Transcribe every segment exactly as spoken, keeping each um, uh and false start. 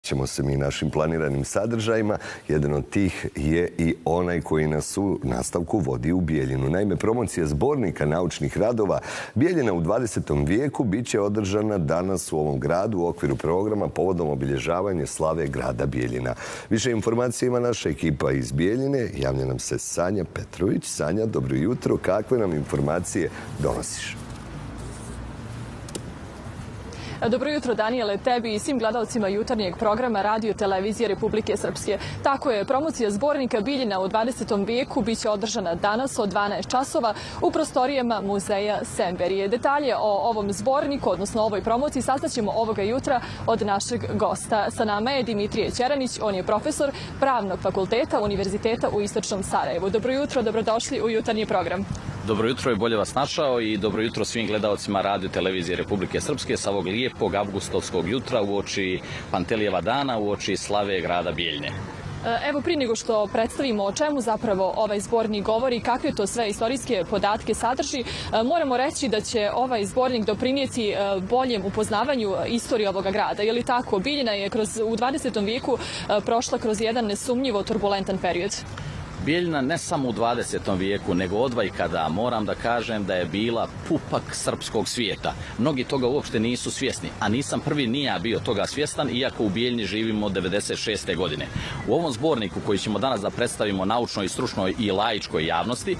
Ćemo se mi našim planiranim sadržajima. Jedan od tih je i onaj koji nas u nastavku vodi u Bijeljinu. Naime, promocija zbornika naučnih radova Bijeljina u dvadesetom vijeku bit će održana danas u ovom gradu u okviru programa povodom obilježavanja slave grada Bijeljina. Više informacija ima naša ekipa iz Bijeljine. Javlja nam se Sanja Petrović. Sanja, dobro jutro. Kakve nam informacije donosiš? Dobro jutro, Danijele, tebi i svim gledalcima jutarnjeg programa Radio Televizije Republike Srpske. Tako je, promocija zbornika Bijeljina u dvadesetom vijeku biće održana danas od dvanaest časova u prostorijama muzeja Semberije. Detalje o ovom zborniku, odnosno ovoj promociji, saznaćemo ovoga jutra od našeg gosta. Sa nama je Dimitrije Ćeranić, on je profesor Pravnog fakulteta Univerziteta u Istočnom Sarajevu. Dobro jutro, dobrodošli u jutarnji program. Dobro jutro i bolje vas našao i dobro jutro svim gledalcima Radio Televizije Republike Srpske sa ovog lijepog avgustovskog jutra uoči Pantelijeva dana, uoči slave grada Bijeljine. Evo, prije nego što predstavimo o čemu zapravo ovaj zbornik govori, kakve to sve istorijske podatke sadrži, moramo reći da će ovaj zbornik doprinijeti boljem upoznavanju istorije ovoga grada. Je li tako? Bijeljina je kroz, u dvadesetom vijeku prošla kroz jedan nesumnjivo turbulentan period. Bijeljina ne samo u dvadesetom vijeku, nego odvajkada, moram da kažem da je bila pupak srpskog svijeta. Mnogi toga uopšte nisu svjesni, a nisam prvi ni ja bio toga svjestan, iako u Bijeljini živimo od devedeset šeste godine. U ovom zborniku koji ćemo danas da predstavimo naučnoj, stručnoj i laičkoj javnosti,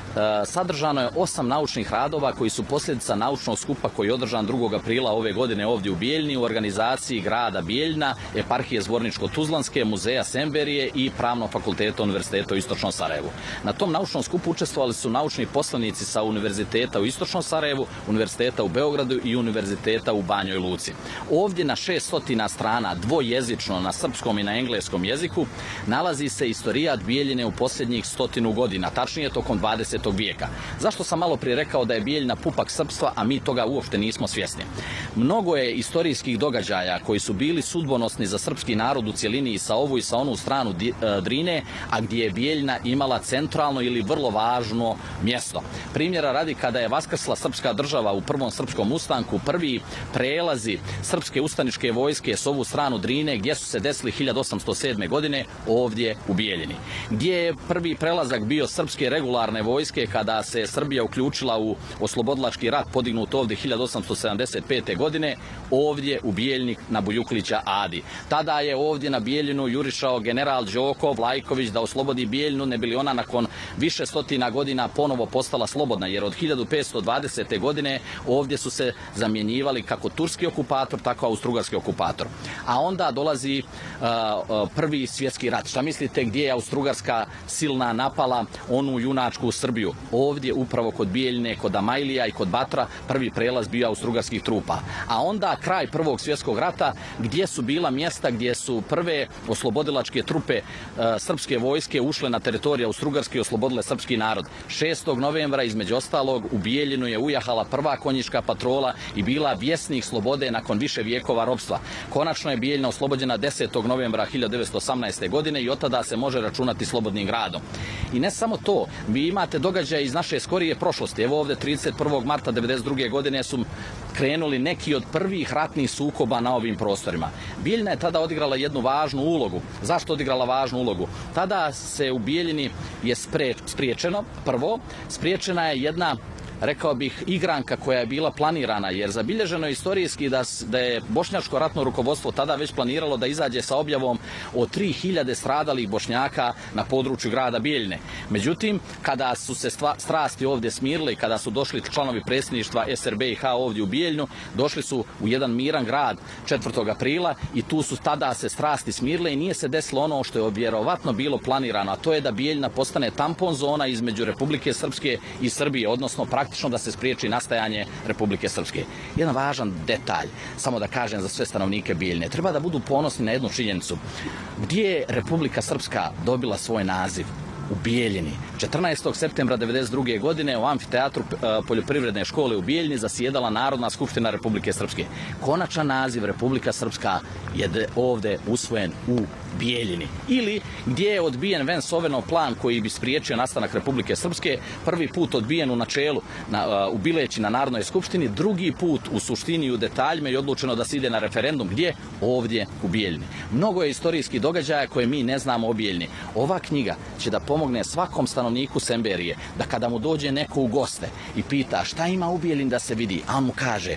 sadržano je osam naučnih radova koji su posljedica naučnog skupa koji je održan drugog aprila ove godine ovdje u Bijeljini u organizaciji grada Bijeljina, eparhije Zvorničko-Tuzlanske, muzeja Semberije i Pravnog fakulteta Univerziteta u Istočnom Sarajevu. Na tom naučnom skupu učestvovali su naučni poslanici sa Univerziteta u Istočnom Sarajevu, Univerziteta u Beogradu i Univerziteta u Banjoj Luci. Ovdje na šesnaest strana, dvojezično na srpskom i na engleskom jeziku, nalazi se istorijat Bijeljine u posljednjih stotinu godina, tačnije tokom dvadesetog vijeka. Zašto sam malo prije rekao da je Bijeljina pupak srpstva, a mi toga uopšte nismo svjesni? Mnogo je istorijskih događaja koji su bili sudbonosni za srpski narod u cjelini i sa ovu i sa onu stranu Drine, a gdje je Bijeljina imala centralno ili vrlo važno mjesto. Primjera radi, kada je vaskrsla srpska država u prvom srpskom ustanku, prvi prelazi srpske ustaničke vojske s ovu stranu Drine, gdje su se desili hiljadu osamsto sedme godine ovdje u Bijeljini. Gdje je prvi prelazak bio srpske regularne vojske kada se Srbija uključila u oslobodilački rat podignut ovdje hiljadu osamsto sedamdeset pete godine, ovdje u Bijeljini na Buljuklića Adi. Tada je ovdje na Bijeljinu jurišao general Đoko Vlajković da oslobodi Bijeljinu, ne bi li ona nakon više stotina godina ponovo postala slobodna, jer od hiljadu petsto dvadesete godine ovdje su se zamjenjivali kako turski okupator, tako i austrougarski okupator. A onda dolazi uh, uh, prvi svjetski rat. Šta mislite gdje je austrougarska silna napala onu junačku Srbiju? Ovdje upravo kod Bijeljine, kod Amajlija i kod Batra prvi prelaz bio austrougarskih trupa. A onda kraj prvog svjetskog rata, gdje su bila mjesta gdje su prve oslobodilačke trupe e, srpske vojske ušle na teritoriju Austrougarske i oslobodile srpski narod. šestog novembra između ostalog u Bijeljinu je ujahala prva konjička patrola i bila vjesnik slobode nakon više vijekova ropstva. Konačno je Bijeljina oslobođena desetog novembra hiljadu devetsto osamnaeste godine i od tada se može računati slobodnim gradom. I ne samo to, vi imate događaje iz naše skorije prošlosti. Evo ovdje trideset prvog marta devedeset druge godine su krenuli neki od prvih ratnih sukoba na ovim prostorima. Bijeljina je tada odigrala jednu važnu ulogu. Zašto odigrala važnu ulogu? Tada se u Bijeljini je spriječeno, prvo, spriječena je jedna, rekao bih, igranka koja je bila planirana, jer zabilježeno je istorijski da, da je bošnjačko ratno rukovodstvo tada već planiralo da izađe sa objavom o tri hiljade stradalih Bošnjaka na području grada Bijeljine. Međutim, kada su se stva, strasti ovdje smirile i kada su došli članovi predsjedništva S R B I H ovdje u Bijeljinu, došli su u jedan miran grad četvrtog aprila i tu su tada se strasti smirile i nije se desilo ono što je vjerovatno bilo planirano, a to je da Bijeljina postane tampon zona između Republike Srpske i Srbije, odnosno praktično da se spriječi nastajanje Republike Srpske. Jedan važan detalj, samo da kažem za sve stanovnike Bijeljine, treba da budu ponosni na jednu činjenicu. Gdje je Republika Srpska dobila svoj naziv? U Bijeljini. četrnaestog septembra devedeset druge godine u amfiteatru Poljoprivredne škole u Bijeljini zasjedala Narodna skupština Republike Srpske. Konačan naziv Republika Srpska je ovdje usvojen u Bijeljini. Ili gdje je odbijen Vens Ovenov plan koji bi spriječio nastanak Republike Srpske, prvi put odbijen u načelu na, u Bileći na Narodnoj skupštini, drugi put u suštini i u detaljima i odlučeno da se ide na referendum. Gdje? Ovdje u Bijeljini. Mnogo je istorijskih događaja koje mi ne znamo o Bijeljini. Ova knjiga će da pomogne svakom stanovniku Semberije da kada mu dođe neko u goste i pita šta ima u Bijeljini da se vidi, a on mu kaže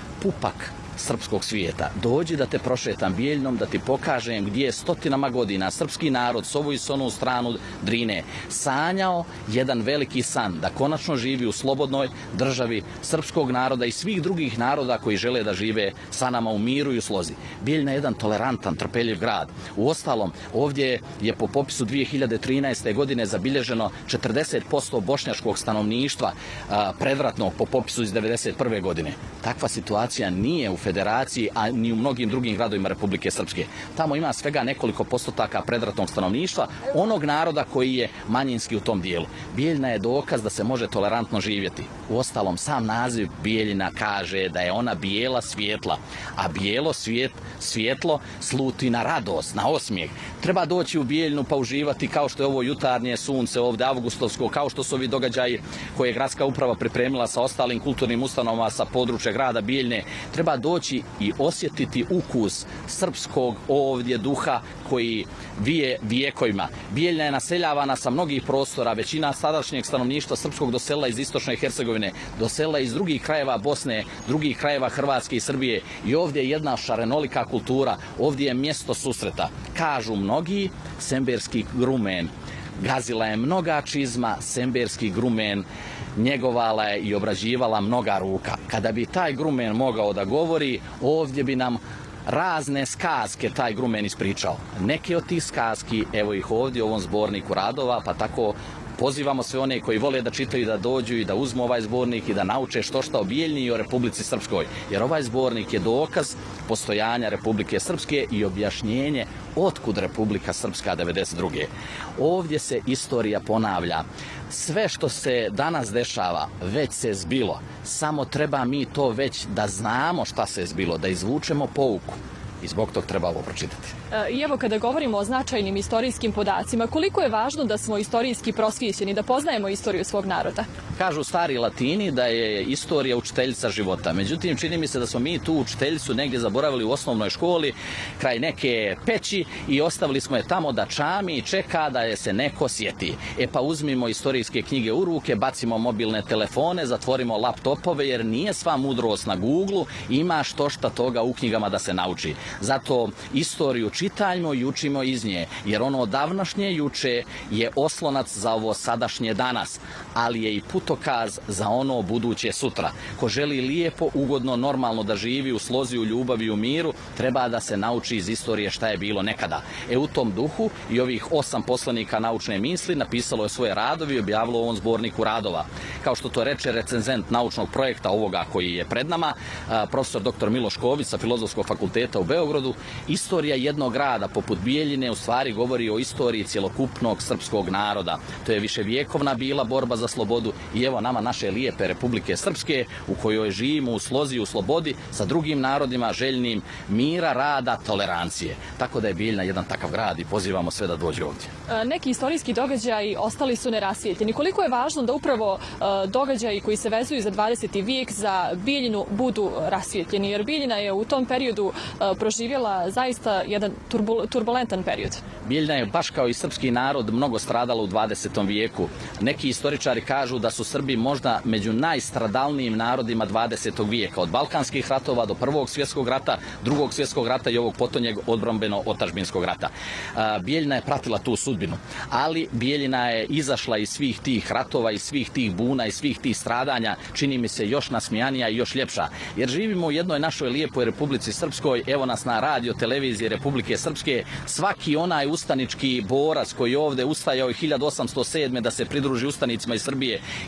pupak srpskog svijeta. Dođi da te prošetam Bijeljinom, da ti pokažem gdje je stotinama godina srpski narod s ovu i s onu stranu Drine sanjao jedan veliki san da konačno živi u slobodnoj državi srpskog naroda i svih drugih naroda koji žele da žive sa nama u miru i u slozi. Bijeljina je jedan tolerantan, trpeljiv grad. Uostalom, ovdje je po popisu dvije hiljade trinaeste. godine zabilježeno četrdeset posto bošnjačkog stanovništva a, predratnog po popisu iz devedeset prve. godine. Takva situacija nije u Federaciji, a ni u mnogim drugim gradovima Republike Srpske. Tamo ima svega nekoliko postotaka predratnog stanovništva, onog naroda koji je manjinski u tom dijelu. Bijeljina je dokaz da se može tolerantno živjeti. Uostalom, sam naziv Bijeljina kaže da je ona bijela svjetla, a bijelo svijet, svjetlo sluti na radost, na osmijeh. Treba doći u Bijeljinu pa uživati kao što je ovo jutarnje sunce ovdje avgustovsko, kao što su ovi događaji koje je gradska uprava pripremila sa ostalim kulturnim ustanovama sa područja grada Bijeljine. Treba doći i osjetiti ukus srpskog ovdje duha koji vije vijekovima. Bijeljina je naseljavana sa mnogih prostora, većina sadašnjeg stanovništva srpskog doselila iz istočne Hercegovine, doselila iz drugih krajeva Bosne, drugih krajeva Hrvatske i Srbije i ovdje je jedna šarenolika kultura, ovdje je mjesto susreta. Kažu mnogi, semberski grumen gazila je mnoga čizma, semberski grumen njegovala je i obrađivala mnoga ruka. Kada bi taj grumen mogao da govori, ovdje bi nam razne skaske taj grumen ispričao. Neke od tih skaski, evo ih ovdje u ovom zborniku radova, pa tako pozivamo sve one koji vole da čitaju, da dođu i da uzmu ovaj zbornik i da nauče što šta o Bijeljini i o Republici Srpskoj. Jer ovaj zbornik je dokaz postojanja Republike Srpske i objašnjenje otkud Republika Srpska devedeset druge. Ovdje se istorija ponavlja. Sve što se danas dešava već se zbilo. Samo treba mi to već da znamo šta se zbilo, da izvučemo pouku. I zbog tog treba ovo pročitati. I evo kada govorimo o značajnim istorijskim podacima, koliko je važno da smo istorijski prosvjećeni, da poznajemo istoriju svog naroda? Kažu stari Latini da je istorija učiteljica života. Međutim, čini mi se da smo mi tu učiteljicu negdje zaboravili u osnovnoj školi, kraj neke peći i ostavili smo je tamo da čami i čeka da je se neko sjeti. E pa uzmimo istorijske knjige u ruke, bacimo mobilne telefone, zatvorimo laptopove jer nije sva mudrost na Google, ima što šta toga u knjigama da se nauči. Zato istoriju čitajmo i učimo iz nje, jer ono davnašnje juče je oslonac za ovo sadašnje danas, ali je i putokaz za ono buduće sutra. Ko želi lijepo, ugodno, normalno da živi u slozi, u ljubavi i u miru, treba da se nauči iz istorije šta je bilo nekada. E u tom duhu i ovih osam poslanika naučne misli napisalo je svoje radovi i objavilo u ovom zborniku radova. Kao što to reče recenzent naučnog projekta ovoga koji je pred nama, profesor doktor Miloš Ković sa Filozofskog fakulteta u Beogradu, istorija jednog grada poput Bijeljine u stvari govori o istoriji cjelokupnog srpskog naroda. To je viševjekovna bila borba za slobodu i evo nama naše lijepe Republike Srpske u kojoj živimo u slozi i u slobodi sa drugim narodima željnim mira, rada, tolerancije. Tako da je Bijeljina jedan takav grad i pozivamo sve da dođe ovdje. Neki istorijski događaji ostali su nerasvijetljeni. Koliko je važno da upravo događaji koji se vezuju za dvadeseti vijek za Bijeljinu budu rasvijetljeni? Jer Bijeljina je u tom periodu proživjela zaista jedan turbulentan period. Bijeljina je baš kao i srpski narod mnogo stradala u dvadesetom vijeku. Neki istoričari kažu da su Srbi možda među najstradalnijim narodima dvadesetog vijeka. Od Balkanskih ratova do Prvog svjetskog rata, Drugog svjetskog rata i ovog potonjeg odbrambeno-otačbinskog rata. Bijeljina je pratila tu sudbinu, ali Bijeljina je izašla iz svih tih ratova, iz svih tih buna, iz svih tih stradanja, čini mi se još nasmijanija i još ljepša. Jer živimo u jednoj našoj lijepoj Republici Srpskoj, evo nas na radio televiziji Republike Srpske, svaki onaj ustanički borac koji je ovdje ustajao hiljadu osamsto sedme da se pridruži ustanicima iz Srbije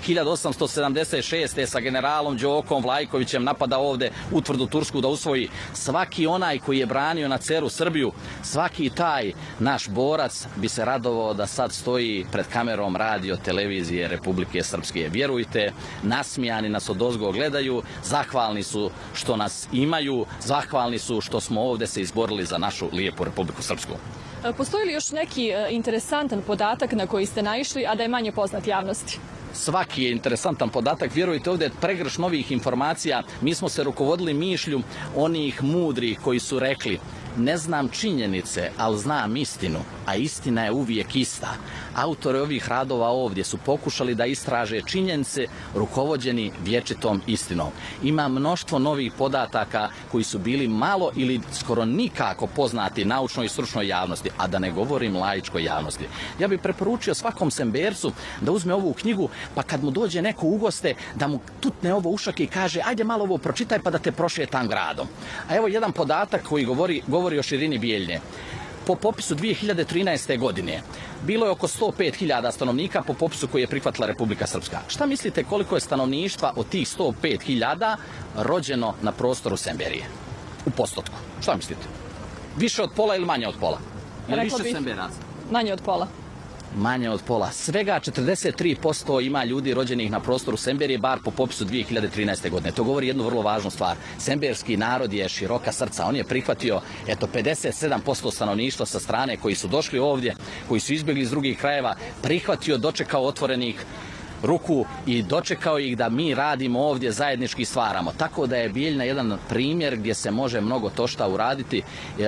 hiljadu osamsto sedamdeset šeste. sa generalom Đokom Vlajkovićem napada ovde utvrdu Tursku da usvoji. Svaki onaj koji je branio na ceru Srbiju, svaki taj naš borac bi se radovao da sad stoji pred kamerom radio televizije Republike Srpske. Vjerujte, nasmijani nas odozgo gledaju, zahvalni su što nas imaju, zahvalni su što smo ovde se izborili za našu lijepu Republiku Srpsku. Postoji li još neki interesantan podatak na koji ste naišli, a da je manje poznat javnosti? Svaki je interesantan podatak, vjerujte, ovdje je pregrš novih informacija. Mi smo se rukovodili mišlju onih mudrih koji su rekli: ne znam činjenice, ali znam istinu, a istina je uvijek ista. Autori ovih radova ovdje su pokušali da istraže činjenice rukovođeni vječitom istinom. Ima mnoštvo novih podataka koji su bili malo ili skoro nikako poznati naučnoj i stručnoj javnosti, a da ne govorim laičkoj javnosti. Ja bih preporučio svakom Sembercu da uzme ovu knjigu, pa kad mu dođe neko u goste, da mu tutne ovo ušake i kaže: ajde malo ovo pročitaj pa da te prošetam gradom. A evo jedan podatak koji govori, govori o širini Bijeljine. Po popisu dvije hiljade trinaeste. godine bilo je oko sto pet hiljada stanovnika po popisu koji je prihvatila Republika Srpska. Šta mislite koliko je stanovništva od tih sto pet hiljada rođeno na prostoru Semberije? U postotku. Šta mislite? Više od pola ili manje od pola? Rekla bih manje od pola. Manje od pola. Svega četrdeset tri posto ima ljudi rođenih na prostoru Semberije, bar po popisu dvije hiljade trinaeste. godine. To govori jednu vrlo važnu stvar. Semberski narod je široka srca. On je prihvatio, eto, pedeset sedam posto stanovništva sa strane koji su došli ovdje, koji su izbjegli iz drugih krajeva, prihvatio, dočekao otvorenih ruku i dočekao ih da mi radimo ovdje, zajednički stvaramo. Tako da je Bijeljina jedan primjer gdje se može mnogo tošta uraditi.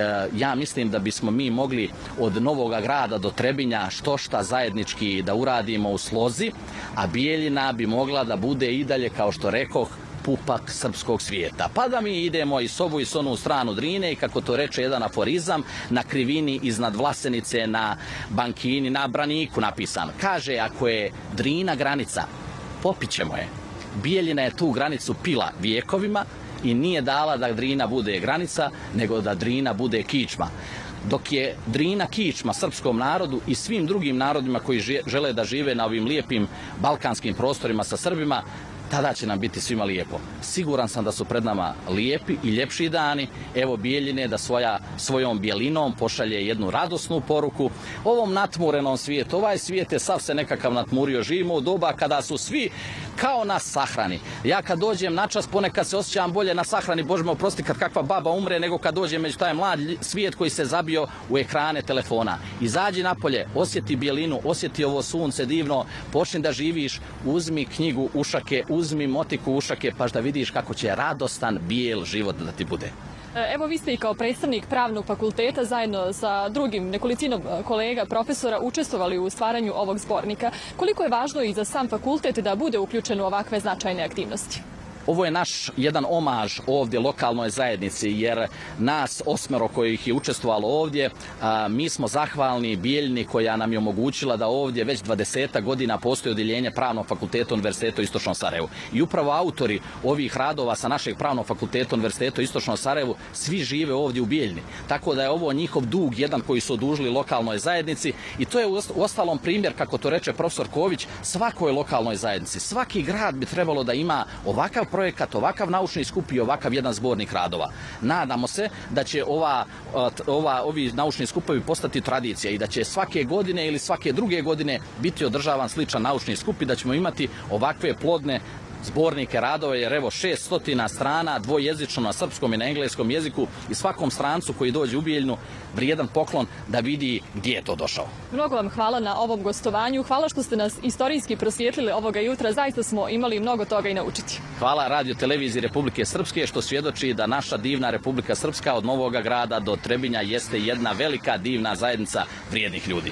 Ja mislim da bismo mi mogli od Novoga Grada do Trebinja štošta zajednički da uradimo u slozi, a Bijeljina bi mogla da bude i dalje, kao što rekoh, pupak srpskog svijeta. Pa da mi idemo i s ovu i s onu stranu Drine i, kako to reče jedan aforizam, na krivini iznad Vlasenice, na Bankini, na Braniku napisan. Kaže, ako je Drina granica, popićemo je. Bijeljina je tu granicu pila vijekovima i nije dala da Drina bude granica, nego da Drina bude kičma. Dok je Drina kičma srpskom narodu i svim drugim narodima koji žele da žive na ovim lijepim balkanskim prostorima sa Srbima, tada će nam biti svima lijepo. Siguran sam da su pred nama lijepi i ljepši dani. Evo Bijeljine da svoja, svojom bijelinom pošalje jednu radosnu poruku ovom natmurenom svijetu. Ovaj svijet je sav se nekakav natmurio. Živimo u doba kada su svi kao na sahrani. Ja kad dođem na čas ponekad se osjećam bolje na sahrani, Bože me oprosti, kad kakva baba umre, nego kad dođem među taj mlad svijet koji se zabio u ekrane telefona. Izađi napolje, osjeti bijelinu, osjeti ovo sunce divno, počni da živiš, uzmi knjigu Ušake, uzmi motiku Ušake, pa da vidiš kako će radostan bijel život da ti bude. Evo, vi ste i kao predstavnik Pravnog fakulteta zajedno sa drugim nekolicinom kolega, profesora, učestvovali u stvaranju ovog zbornika. Koliko je važno i za sam fakultet da bude uključen u ovakve značajne aktivnosti? Ovo je naš jedan omaž ovdje lokalnoj zajednici, jer nas osmero kojih je učestvovalo ovdje, a, mi smo zahvalni Bijeljini koja nam je omogućila da ovdje već dvadeset godina postoji odjeljenje Pravnog fakulteta Univerziteta u Istočnom Sarajevu. I upravo autori ovih radova sa našeg Pravnog fakulteta Univerziteta u Istočnom Sarajevu svi žive ovdje u Bijeljini. Tako da je ovo njihov dug jedan koji su odužili lokalnoj zajednici i to je uostalom primjer, kako to reče profesor Ković, svakoj lokalnoj zajednici. Svaki grad bi trebalo da ima ovakav projekat, ovakav naučni skup i ovakav jedan zbornik radova. Nadamo se da će ova, ova, ovi naučni skupovi postati tradicija i da će svake godine ili svake druge godine biti održavan sličan naučni skup i da ćemo imati ovakve plodne zbornike radova, jer evo šesto strana, dvojezično na srpskom i na engleskom jeziku, i svakom strancu koji dođe u Bijeljinu vrijedan poklon da vidi gdje je to došao. Mnogo vam hvala na ovom gostovanju. Hvala što ste nas istorijski prosvijetlili ovoga jutra. Zaista smo imali mnogo toga i naučiti. Hvala Radio televiziji Republike Srpske što svjedoči da naša divna Republika Srpska od Novoga Grada do Trebinja jeste jedna velika divna zajednica vrijednih ljudi.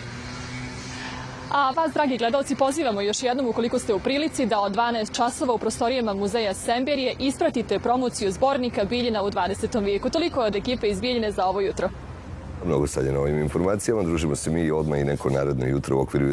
A vas, dragi gledalci, pozivamo još jednom, ukoliko ste u prilici, da od dvanaest časova u prostorijama Muzeja Semberije ispratite promociju zbornika Bijeljina u dvadesetom vijeku. Toliko od ekipe iz Bijeljine za ovo jutro. Mnogo sad je na ovim informacijama. Družimo se mi odmah i neko naredno jutro u okviru